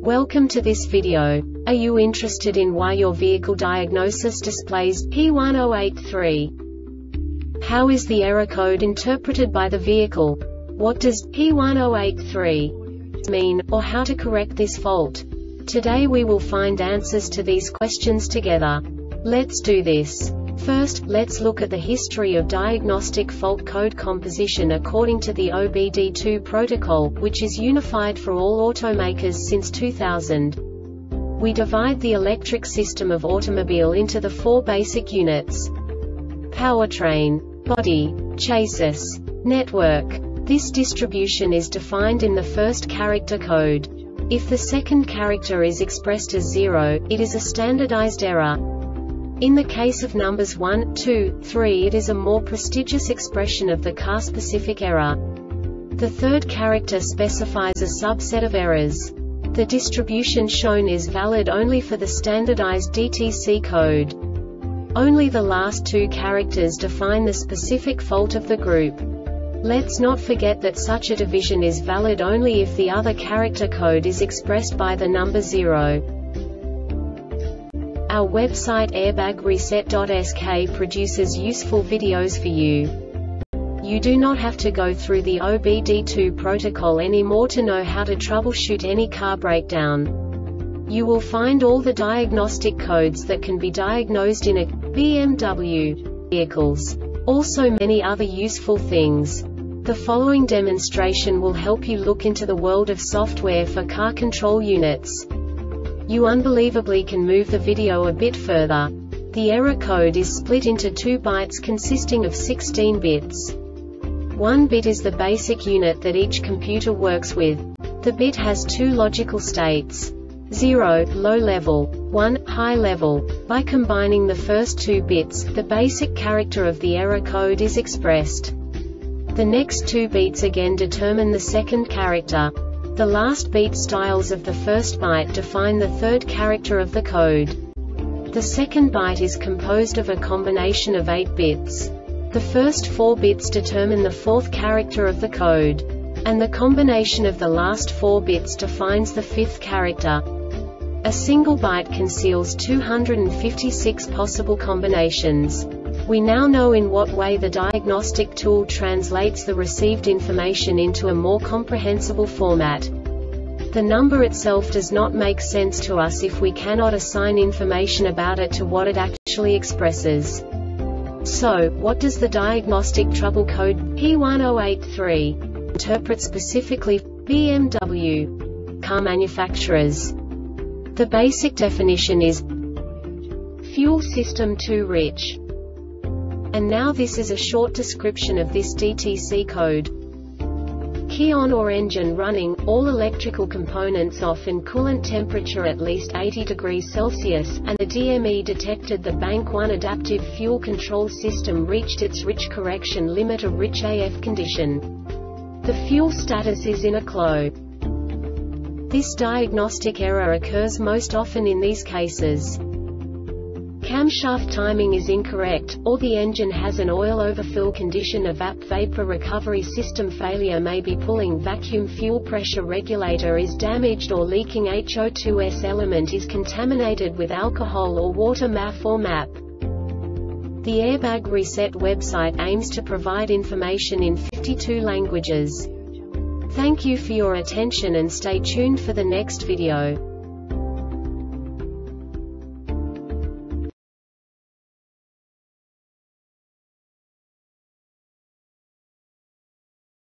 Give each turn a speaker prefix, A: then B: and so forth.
A: Welcome to this video. Are you interested in why your vehicle diagnosis displays P1083? How is the error code interpreted by the vehicle? What does P1083 mean, or how to correct this fault? Today we will find answers to these questions together. Let's do this. First, let's look at the history of diagnostic fault code composition according to the OBD2 protocol, which is unified for all automakers since 2000. We divide the electric system of automobile into the four basic units: powertrain, body, chassis, network. This distribution is defined in the first character code. If the second character is expressed as 0, it is a standardized error. In the case of numbers 1, 2, 3, it is a more prestigious expression of the car-specific error. The third character specifies a subset of errors. The distribution shown is valid only for the standardized DTC code. Only the last two characters define the specific fault of the group. Let's not forget that such a division is valid only if the other character code is expressed by the number 0. Our website airbagreset.sk produces useful videos for you. You do not have to go through the OBD2 protocol anymore to know how to troubleshoot any car breakdown. You will find all the diagnostic codes that can be diagnosed in a BMW vehicles. Also many other useful things. The following demonstration will help you look into the world of software for car control units. You unbelievably can move the video a bit further. The error code is split into 2 bytes consisting of 16 bits. 1 bit is the basic unit that each computer works with. The bit has 2 logical states: 0, low level, 1, high level. By combining the first 2 bits, the basic character of the error code is expressed. The next 2 beats again determine the second character. The last beat styles of the first byte define the third character of the code. The second byte is composed of a combination of 8 bits. The first 4 bits determine the fourth character of the code. And the combination of the last 4 bits defines the fifth character. A single byte conceals 256 possible combinations. We now know in what way the diagnostic tool translates the received information into a more comprehensible format. The number itself does not make sense to us if we cannot assign information about it to what it actually expresses. So, what does the diagnostic trouble code P1083 interpret specifically for BMW car manufacturers? The basic definition is fuel system too rich. And now this is a short description of this DTC code. Key on or engine running, all electrical components off and coolant temperature at least 80 degrees Celsius, and the DME detected the Bank 1 adaptive fuel control system reached its rich correction limit, a rich AF condition. The fuel status is in a CLO. This diagnostic error occurs most often in these cases: camshaft timing is incorrect, or the engine has an oil overfill condition, a VAP vapor recovery system failure may be pulling, vacuum fuel pressure regulator is damaged or leaking, HO2S element is contaminated with alcohol or water, MAF or MAP. The Airbag Reset website aims to provide information in 52 languages. Thank you for your attention and stay tuned for the next video.